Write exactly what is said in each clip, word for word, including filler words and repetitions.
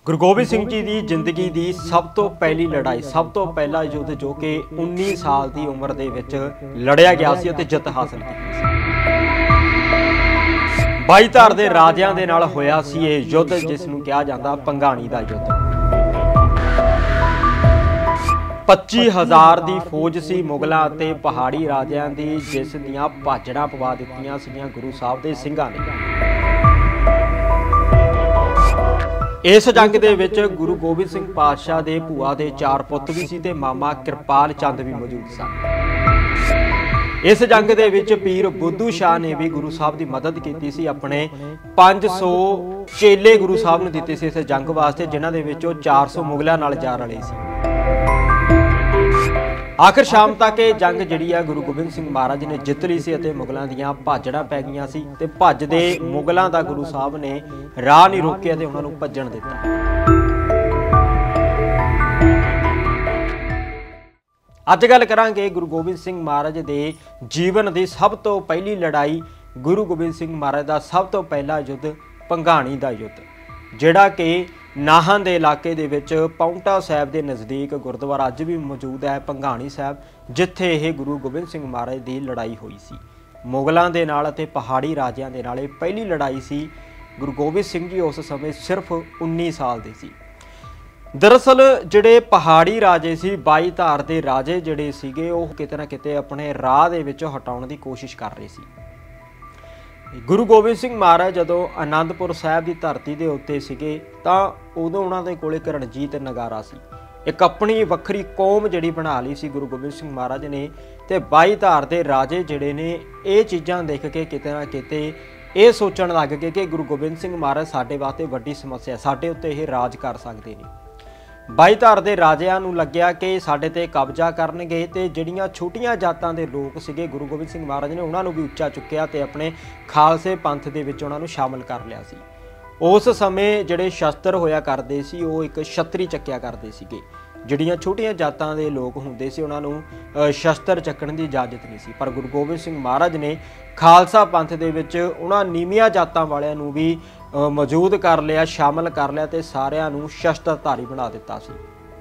गुरु गोबिंद सिंह जी की जिंदगी की सब तो पहली लड़ाई, सब तो पहला युद्ध जो कि उन्नीस साल की उम्र दे विच लड़िया गया सी ते जित हासिल की बाई धार दे राजियां दे नाल होया सी ये युद्ध, जिसनूं कहा जांदा भंगाणी दा युद्ध। पच्ची हज़ार की फौज सी मुगलों ते पहाड़ी राजियां दी, जिस दियां भाजड़ां पवा दित्तियां सीगियां गुरु साहब दे सिंघां ने। इस जंग दे विच गुरु गोबिंद सिंह पातशाह दे भूआ दे चार पुत्त भी सी ते मामा किरपाल चंद भी मौजूद सन। इस जंग दे विच पीर बुद्धू शाह ने भी गुरु साहब की मदद की सी। अपने पांच सौ चेले गुरु साहब ने दिते सी इस जंग वास्ते, जिन्हां दे विचों चार सौ मुगलों नाल जा रले सी। आखिर शाम तक ये जंग जिहड़ी है गुरु गोबिंद सिंह महाराज ने जित ली सी ते मुगलों दीयां भाजड़ां पै गईयां सी ते भजदे मुगलों दा गुरु साहब ने राह नहीं रोकिया ते उन्हां नूं भज्जण दित्ता। अज गल करांगे गुरु गोबिंद सिंह महाराज दे जीवन दी सब तो पहली लड़ाई, गुरु गोबिंद सिंह महाराज दा सब तो पहला युद्ध भंगाणी दा युद्ध, जिहड़ा कि नाहन दे इलाके दे विच पाउंटा साहिब दे नज़दीक गुरुद्वारा अज भी मौजूद है भंगाणी साहिब, जिथे यह गुरु गोबिंद सिंह महाराज की लड़ाई हुई सी मुगलों के नाल ते पहाड़ी राजियां दे नाल। पहली लड़ाई सी। गुरु गोबिंद सिंह जी उस समय सिर्फ उन्नीस साल दे सी। दरअसल जिहड़े पहाड़ी राजे सी, बाई धार दे राजे जिहड़े सीगे, ओह किते ना किते अपने राह दे विचों हटाउण दी कोशिश कर रहे सी। गुरु गोबिंद सिंह महाराज जदों आनंदपुर साहिब की धरती के उत्ते सीगे तां उदों उन्हां दे कोले एक रणजीत नगारा सी, एक अपनी वक्री कौम जिहड़ी बना ली सी गुरु गोबिंद सिंह महाराज ने। ते बाई धार दे राजे जिहड़े ने ये चीज़ां देख के किते ना किते ये सोचण लग गए कि गुरु गोबिंद सिंह महाराज साडे वास्ते वड्डी समस्या, साडे उत्ते ये राज कर सकदे ने। बाई धार दे राजियां नूं लग्गिया कि साडे ते कब्जा करनगे ते जिहड़ियां छोटियां जातां दे लोक सीगे, गुरु गोबिंद सिंह महाराज ने उन्हां नूं भी उच्चा चुक्या ते अपने खालसे पंथ दे विच उन्हां नूं शामिल कर लिया सी। उस समय जिहड़े शस्त्र होया करदे सी, ओह एक छतरी चक्या करदे सीगे। जिहड़ियां छोटियां जातां दे लोक हुंदे सी, उन्हां नूं शस्त्र चक्कण दी इजाजत नहीं सी। पर गुरु गोबिंद सिंह महाराज ने खालसा पंथ दे विच उन्हां नीवियां जातां वालियां नूं भी मौजूद कर लिया, शामिल कर लिया ते सारियां नूं शस्त्रधारी बना दिता सी।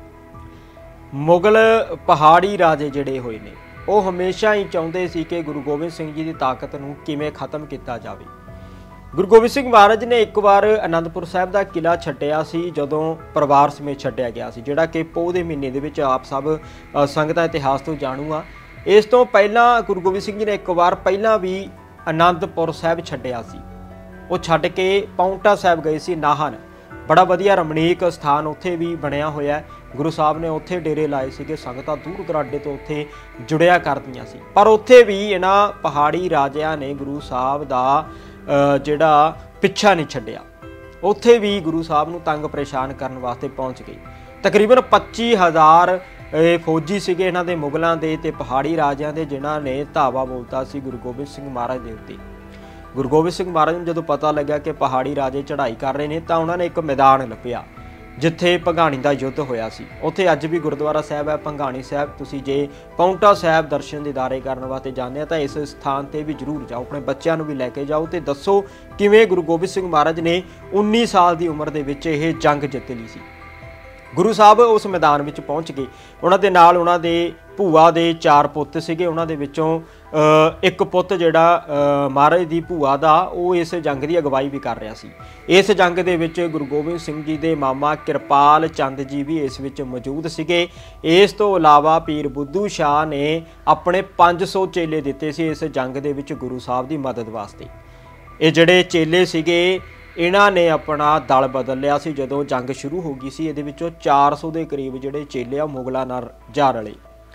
मुगल पहाड़ी राजे जिहड़े होए ने, ओह हमेशा ही चाहुंदे सी कि गुरु गोबिंद सिंह जी की ताकत नूं किवें खत्म किया जाए। गुरु गोबिंद सिंह महाराज ने एक बार आनंदपुर साहिब का किला छड्डिया सी, जदों परिवार समेत छड्डिया गया सी, जिहड़ा कि पोह दे महीने दे विच आप सब संगतां इतिहास तो जाणू आ। इस तो पहलां गुरु गोबिंद सिंह जी ने एक बार पहलां भी आनंदपुर साहिब छड्डिया सी। वो छड्ड के पाउंटा साहिब गए सी नाहन, बड़ा वधिया रमणीक स्थान उत्थे भी बनया होया है। गुरु साहब ने उत्थे डेरे लाए सीगे, संगतां दूर दराडे तो उत्थे जुड़िया करदियां सी। पर उत्थे भी इन्हां पहाड़ी राजियां ने गुरु साहब दा जिहड़ा पिछा नहीं छड्डिया। उत्थे भी गुरु साहब नूं तंग परेशान करन वास्ते पहुँच गई। तकरीबन पच्ची हज़ार फौजी सीगे इन्हां दे मुगलों दे ते पहाड़ी राजियां दे, जिन्हां ने धावा बोलता सी गुरु गोबिंद सिंह महाराज दे उत्ते। गुरु गोबिंद सिंह महाराज नूं जदों पता लग्या कि पहाड़ी राजे चढ़ाई कर रहे हैं, तो उन्होंने एक मैदान लभ्या जिथे भंगाणी का युद्ध होया सी। उत्थे अज भी गुरुद्वारा साहिब है भंगाणी साहिब। तुसीं जे पाउंटा साहिब दर्शन दीदारे करन वास्ते जांदे तां इस स्थान ते भी जरूर जाओ, अपने बच्चों नूं भी लैके जाओ ते दसो किवें गुरु गोबिंद सिंह महाराज ने उन्नीस साल की उम्र दे विच इह जंग जित ली सी। गुरु साहब उस मैदान में पहुँच गए। उन्होंने नाल उन्हां दे भूआ दे चार पुत्त सीगे, उन्हां दे विचों एक पुत्त जिहड़ा महाराज दी भूआ दा, वो इस जंग की अगवाई भी कर रहा सी। इस जंग दे विच गुरु गोबिंद सिंह जी दे मामा किरपाल चंद जी भी इस विच मौजूद सीगे। इस तो इलावा पीर बुद्धू शाह ने अपने पांच सौ चेले दिते सी इस जंग दे विच गुरु साहब की मदद वास्ते। ये जिहड़े चेले सीगे, इन्हां ने अपना दल बदल लिया सी। जदों जंग शुरू हो गई सी, इहदे विचों चार सौ के करीब जिहड़े चेले आ मुगलों नाल जा रले।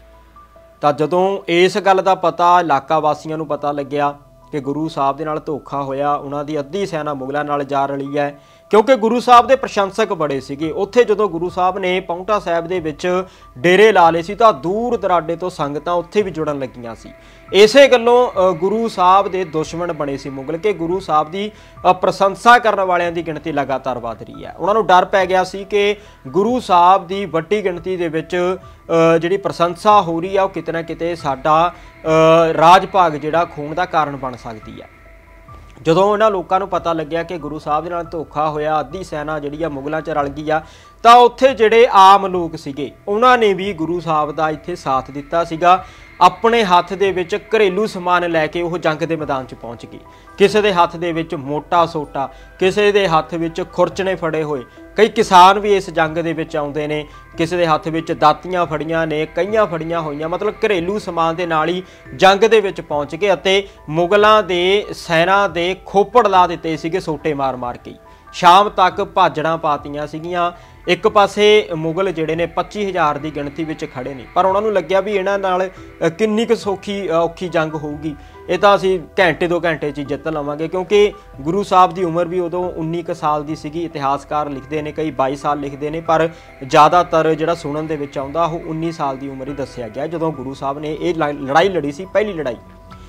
तां जदों इस गल का पता इलाका वासियों नूं पता लग्या कि गुरु साहब दे नाल धोखा होया, उन्हां दी अद्धी सेना मुगलों नाल जा रली है, क्योंकि गुरु साहब दे प्रशंसक बड़े सीगे। उत्थे जदों गुरु साहब ने पाउंटा साहिब दे विच डेरे ला लए सी, तां दूर दराडे तो संगतां उत्थे भी जुड़न लगियां सी। इसे गल्लों गुरु साहब दे दुश्मन बने सी मुगल, कि गुरु साहब की प्रशंसा करने वालियां दी गिणती लगातार वध रही है। उन्हां नूं डर पै गया सी कि गुरु साहब की वड्डी गिणती दे विच जिहड़ी प्रशंसा हो रही है, वो किते ना किते साडा राज भाग जिहड़ा खोण दा कारण बन सकदी है। ਜਦੋਂ ਇਹਨਾਂ ਲੋਕਾਂ ਨੂੰ ਪਤਾ ਲੱਗਿਆ ਕਿ ਗੁਰੂ ਸਾਹਿਬ ਦੇ ਨਾਲ ਧੋਖਾ ਹੋਇਆ, ਅੱਧੀ ਸੈਨਾ ਜਿਹੜੀ ਆ ਮੁਗਲਾਂ 'ਚ ਰਲ ਗਈ ਆ, ਤਾਂ ਉੱਥੇ ਜਿਹੜੇ ਆਮ ਲੋਕ ਸੀਗੇ ਉਹਨਾਂ ਨੇ ਵੀ ਗੁਰੂ ਸਾਹਿਬ ਦਾ ਇੱਥੇ ਸਾਥ ਦਿੱਤਾ ਸੀਗਾ। ਆਪਣੇ ਹੱਥ ਦੇ ਵਿੱਚ ਘरेलू ਸਮਾਨ ਲੈ ਕੇ ਉਹ ਜੰਗ ਦੇ ਮੈਦਾਨ 'ਚ ਪਹੁੰਚ ਗਏ। ਕਿਸੇ ਦੇ ਹੱਥ ਦੇ ਵਿੱਚ ਮੋਟਾ ਸੋਟਾ, ਕਿਸੇ ਦੇ ਹੱਥ ਵਿੱਚ ਖੁਰਚਣੇ ਫੜੇ ਹੋਏ, ਕਈ ਕਿਸਾਨ ਵੀ ਇਸ ਜੰਗ ਦੇ ਵਿੱਚ ਆਉਂਦੇ ਨੇ, ਕਿਸੇ ਦੇ ਹੱਥ ਵਿੱਚ ਦਾਤੀਆਂ ਫੜੀਆਂ ਨੇ, ਕਈਆਂ ਫੜੀਆਂ ਹੋਈਆਂ, ਮਤਲਬ ਘरेलू ਸਮਾਨ ਦੇ ਨਾਲ ਹੀ ਜੰਗ ਦੇ ਵਿੱਚ ਪਹੁੰਚ ਗਏ ਅਤੇ ਮੁਗਲਾਂ ਦੇ ਸੈਨਾ ਦੇ ਖੋਪੜ ਲਾ ਦਿੱਤੇ ਸੀਗੇ ਸੋਟੇ ਮਾਰ ਮਾਰ ਕੇ। ਸ਼ਾਮ ਤੱਕ ਭਾਜੜਾਂ ਪਾਤੀਆਂ ਸੀਗੀਆਂ। ਇੱਕ ਪਾਸੇ ਮੁਗਲ ਜਿਹੜੇ ਨੇ ਪੱਚੀ ਹਜ਼ਾਰ ਦੀ ਗਿਣਤੀ ਵਿੱਚ ਖੜੇ ਨੇ, ਪਰ ਉਹਨਾਂ ਨੂੰ ਲੱਗਿਆ ਵੀ ਇਹਨਾਂ ਨਾਲ ਕਿੰਨੀ ਕੁ ਸੌਖੀ ਔਖੀ ਜੰਗ ਹੋਊਗੀ, ਇਹ ਤਾਂ ਅਸੀਂ ਘੰਟੇ ਦੋ ਘੰਟੇ 'ਚ ਜਿੱਤ ਲਵਾਂਗੇ, ਕਿਉਂਕਿ ਗੁਰੂ ਸਾਹਿਬ ਦੀ ਉਮਰ ਵੀ ਉਦੋਂ ਉੱਨੀ ਕੁ ਸਾਲ ਦੀ ਸੀਗੀ। ਇਤਿਹਾਸਕਾਰ ਲਿਖਦੇ ਨੇ, ਕਈ ਬਾਈ ਸਾਲ ਲਿਖਦੇ ਨੇ, ਪਰ ਜ਼ਿਆਦਾਤਰ ਜਿਹੜਾ ਸੁਣਨ ਦੇ ਵਿੱਚ ਆਉਂਦਾ ਉਹ ਉੱਨੀ ਸਾਲ ਦੀ ਉਮਰ ਹੀ ਦੱਸਿਆ ਗਿਆ ਜਦੋਂ ਗੁਰੂ ਸਾਹਿਬ ਨੇ ਇਹ ਲੜਾਈ ਲੜੀ ਸੀ, ਪਹਿਲੀ ਲੜਾਈ।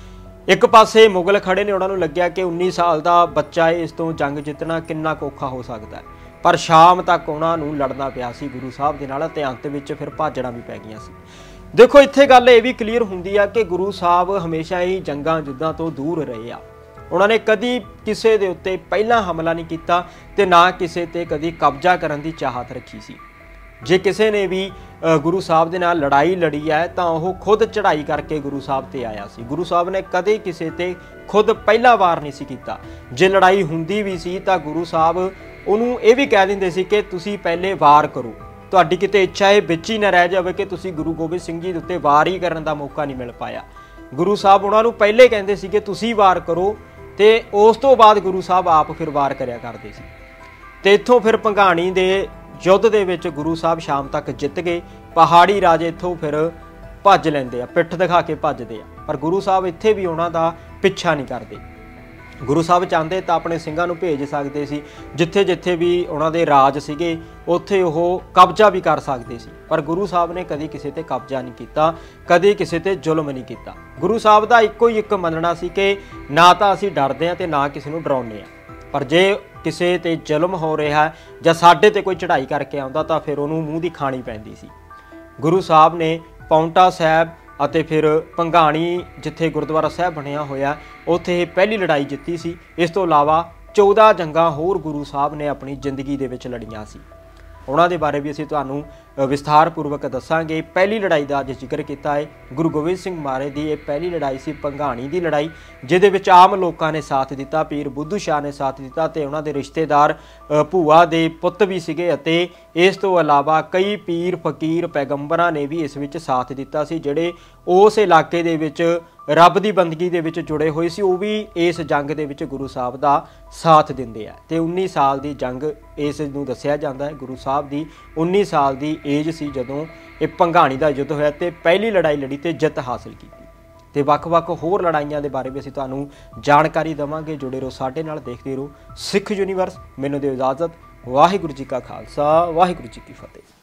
ਇੱਕ ਪਾਸੇ ਮੁਗਲ ਖੜੇ ਨੇ, ਉਹਨਾਂ ਨੂੰ ਲੱਗਿਆ ਕਿ ਉੱਨੀ ਸਾਲ ਦਾ ਬੱਚਾ ਹੈ, ਇਸ ਤੋਂ ਜੰਗ ਜਿੱਤਣਾ ਕਿੰਨਾ ਕੁ ਔਖਾ ਹੋ ਸਕਦਾ ਹੈ, ਪਰ ਸ਼ਾਮ ਤੱਕ ਉਹਨਾਂ ਨੂੰ ਲੜਨਾ ਪਿਆ ਸੀ ਗੁਰੂ ਸਾਹਿਬ ਦੇ ਨਾਲ ਅਤੇ ਅੰਤ ਵਿੱਚ ਫਿਰ ਭਾਜੜਾਂ ਵੀ ਪੈ ਗਈਆਂ ਸੀ। ਦੇਖੋ ਇੱਥੇ ਗੱਲ ਇਹ ਵੀ ਕਲੀਅਰ ਹੁੰਦੀ ਆ ਕਿ ਗੁਰੂ ਸਾਹਿਬ ਹਮੇਸ਼ਾ ਹੀ ਜੰਗਾਂ ਯੁੱਧਾਂ ਤੋਂ ਦੂਰ ਰਹੇ ਆ। ਉਹਨਾਂ ਨੇ ਕਦੀ ਕਿਸੇ ਦੇ ਉੱਤੇ ਪਹਿਲਾਂ ਹਮਲਾ ਨਹੀਂ ਕੀਤਾ ਤੇ ਨਾ ਕਿਸੇ ਤੇ ਕਦੀ ਕਬਜ਼ਾ ਕਰਨ ਦੀ ਚਾਹਤ ਰੱਖੀ ਸੀ। ਜੇ ਕਿਸੇ ਨੇ ਵੀ ਗੁਰੂ ਸਾਹਿਬ ਦੇ ਨਾਲ ਲੜਾਈ ਲੜੀ ਹੈ ਤਾਂ ਉਹ ਖੁਦ ਚੜ੍ਹਾਈ ਕਰਕੇ ਗੁਰੂ ਸਾਹਿਬ ਤੇ ਆਇਆ ਸੀ। ਗੁਰੂ ਸਾਹਿਬ ਨੇ ਕਦੇ ਕਿਸੇ ਤੇ ਖੁਦ ਪਹਿਲਾ ਵਾਰ ਨਹੀਂ ਸੀ ਕੀਤਾ। ਜੇ ਲੜਾਈ ਹੁੰਦੀ ਵੀ ਸੀ ਤਾਂ ਗੁਰੂ ਸਾਹਿਬ ਉਹਨੂੰ ਇਹ ਵੀ ਕਹਿ ਦਿੰਦੇ ਸੀ ਕਿ ਤੁਸੀਂ ਪਹਿਲੇ ਵਾਰ ਕਰੋ, ਤੁਹਾਡੀ ਕਿਤੇ ਇੱਛਾ ਇਹ ਵਿੱਚ ਹੀ ਨਾ ਰਹਿ ਜਾਵੇ ਕਿ ਤੁਸੀਂ ਗੁਰੂ ਗੋਬਿੰਦ ਸਿੰਘ ਜੀ ਦੇ ਉੱਤੇ ਵਾਰ ਹੀ ਕਰਨ ਦਾ ਮੌਕਾ ਨਹੀਂ ਮਿਲ ਪਾਇਆ। ਗੁਰੂ ਸਾਹਿਬ ਉਹਨਾਂ ਨੂੰ ਪਹਿਲੇ ਕਹਿੰਦੇ ਸੀ ਕਿ ਤੁਸੀਂ ਵਾਰ ਕਰੋ ਤੇ ਉਸ ਤੋਂ ਬਾਅਦ ਗੁਰੂ ਸਾਹਿਬ ਆਪ ਫਿਰ ਵਾਰ ਕਰਿਆ ਕਰਦੇ ਸੀ। ਤੇ ਇੱਥੋਂ ਫਿਰ ਭੰਗਾਣੀ ਦੇ ਯੁੱਧ ਦੇ ਵਿੱਚ ਗੁਰੂ ਸਾਹਿਬ ਸ਼ਾਮ ਤੱਕ ਜਿੱਤ ਗਏ। ਪਹਾੜੀ ਰਾਜੇ ਇੱਥੋਂ ਫਿਰ ਭੱਜ ਲੈਂਦੇ ਆ, ਪਿੱਠ ਦਿਖਾ ਕੇ ਭੱਜਦੇ ਆ, ਪਰ ਗੁਰੂ ਸਾਹਿਬ ਇੱਥੇ ਵੀ ਉਹਨਾਂ ਦਾ ਪਿੱਛਾ ਨਹੀਂ ਕਰਦੇ। ਗੁਰੂ ਸਾਹਿਬ ਚਾਹੁੰਦੇ ਤਾਂ ਆਪਣੇ ਸਿੰਘਾਂ ਨੂੰ ਭੇਜ ਸਕਦੇ ਸੀ, ਜਿੱਥੇ ਜਿੱਥੇ ਵੀ ਉਹਨਾਂ ਦੇ ਰਾਜ ਸੀਗੇ ਉੱਥੇ ਉਹ ਕਬਜ਼ਾ ਵੀ ਕਰ ਸਕਦੇ ਸੀ, ਪਰ ਗੁਰੂ ਸਾਹਿਬ ਨੇ ਕਦੀ ਕਿਸੇ ਤੇ ਕਬਜ਼ਾ ਨਹੀਂ ਕੀਤਾ, ਕਦੀ ਕਿਸੇ ਤੇ ਜ਼ੁਲਮ ਨਹੀਂ ਕੀਤਾ। ਗੁਰੂ ਸਾਹਿਬ ਦਾ ਇੱਕੋ ਹੀ ਇੱਕ ਮੰਨਣਾ ਸੀ ਕਿ ਨਾ ਤਾਂ ਅਸੀਂ ਡਰਦੇ ਹਾਂ ਤੇ ਨਾ ਕਿਸੇ ਨੂੰ ਡਰਾਉਂਦੇ ਹਾਂ, ਪਰ ਜੇ ਕਿਸੇ ਤੇ ਜ਼ੁਲਮ ਹੋ ਰਿਹਾ ਜਾਂ ਸਾਡੇ ਤੇ ਕੋਈ ਚੜ੍ਹਾਈ ਕਰਕੇ ਆਉਂਦਾ ਤਾਂ ਫਿਰ ਉਹਨੂੰ ਮੂੰਹ ਦੀ ਖਾਣੀ ਪੈਂਦੀ ਸੀ। ਗੁਰੂ ਸਾਹਿਬ ਨੇ ਪਾਉਂਟਾ ਸਾਹਿਬ ਅਤੇ ਫਿਰ ਭੰਗਾਣੀ ਜਿੱਥੇ ਗੁਰਦੁਆਰਾ ਸਾਹਿਬ ਬਣਿਆ ਹੋਇਆ ਉੱਥੇ ਇਹ ਪਹਿਲੀ ਲੜਾਈ ਜਿੱਤੀ ਸੀ। ਇਸ ਤੋਂ ਇਲਾਵਾ ਚੌਦਾਂ ਜੰਗਾਂ ਹੋਰ ਗੁਰੂ ਸਾਹਿਬ ਨੇ ਆਪਣੀ ਜ਼ਿੰਦਗੀ ਦੇ ਵਿੱਚ ਲੜੀਆਂ ਸੀ। ਉਹਨਾਂ ਦੇ ਬਾਰੇ ਵੀ ਅਸੀਂ ਤੁਹਾਨੂੰ ਵਿਸਥਾਰਪੂਰਵਕ ਦੱਸਾਂਗੇ। ਪਹਿਲੀ ਲੜਾਈ ਦਾ ਅੱਜ ਜ਼ਿਕਰ ਕੀਤਾ ਹੈ, ਗੁਰੂ ਗੋਬਿੰਦ ਸਿੰਘ ਮਹਾਰਾਜ ਦੀ ਇਹ ਪਹਿਲੀ ਲੜਾਈ ਸੀ ਭੰਗਾਣੀ ਦੀ ਲੜਾਈ, ਜਿਹਦੇ ਵਿੱਚ ਆਮ ਲੋਕਾਂ ਨੇ ਸਾਥ ਦਿੱਤਾ, ਪੀਰ ਬੁੱਧੂ ਸ਼ਾਹ ਨੇ ਸਾਥ ਦਿੱਤਾ ਤੇ ਉਹਨਾਂ ਦੇ ਰਿਸ਼ਤੇਦਾਰ ਭੂਆ ਦੇ ਪੁੱਤ ਵੀ ਸੀਗੇ ਅਤੇ ਇਸ ਤੋਂ ਇਲਾਵਾ ਕਈ ਪੀਰ ਫਕੀਰ ਪੈਗੰਬਰਾਂ ਨੇ ਵੀ ਇਸ ਵਿੱਚ ਸਾਥ ਦਿੱਤਾ ਸੀ, ਜਿਹੜੇ ਉਸ ਇਲਾਕੇ ਦੇ ਵਿੱਚ ਰੱਬ ਦੀ ਬੰਦਗੀ ਦੇ ਵਿੱਚ ਜੁੜੇ ਹੋਏ ਸੀ। ਉਹ ਵੀ ਇਸ ਜੰਗ ਦੇ ਵਿੱਚ ਗੁਰੂ ਸਾਹਿਬ ਦਾ ਸਾਥ ਦਿੰਦੇ ਆ ਤੇ ਉੱਨੀ ਸਾਲ ਦੀ ਜੰਗ ਇਸ ਨੂੰ ਦੱਸਿਆ ਜਾਂਦਾ ਹੈ। ਗੁਰੂ ਸਾਹਿਬ ਦੀ ਉੱਨੀ ਸਾਲ ਦੀ ਏਜ ਸੀ ਜਦੋਂ ਇਹ ਭੰਗਾਣੀ ਦਾ ਯੁੱਧ ਹੋਇਆ ਤੇ ਪਹਿਲੀ ਲੜਾਈ ਲੜੀ ਤੇ ਜਿੱਤ ਹਾਸਲ ਕੀਤੀ। ਤੇ ਵੱਖ-ਵੱਖ ਹੋਰ ਲੜਾਈਆਂ ਦੇ ਬਾਰੇ ਵੀ ਅਸੀਂ ਤੁਹਾਨੂੰ ਜਾਣਕਾਰੀ ਦੇਵਾਂਗੇ। ਜੁੜੇ ਰਹੋ ਸਾਡੇ ਨਾਲ, ਦੇਖਦੇ ਰਹੋ ਸਿੱਖ ਯੂਨੀਵਰਸ। ਮੈਨੂੰ ਦਿਓ ਇਜਾਜ਼ਤ। ਵਾਹਿਗੁਰੂ ਜੀ ਕਾ ਖਾਲਸਾ, ਵਾਹਿਗੁਰੂ ਜੀ ਕੀ ਫਤਿਹ।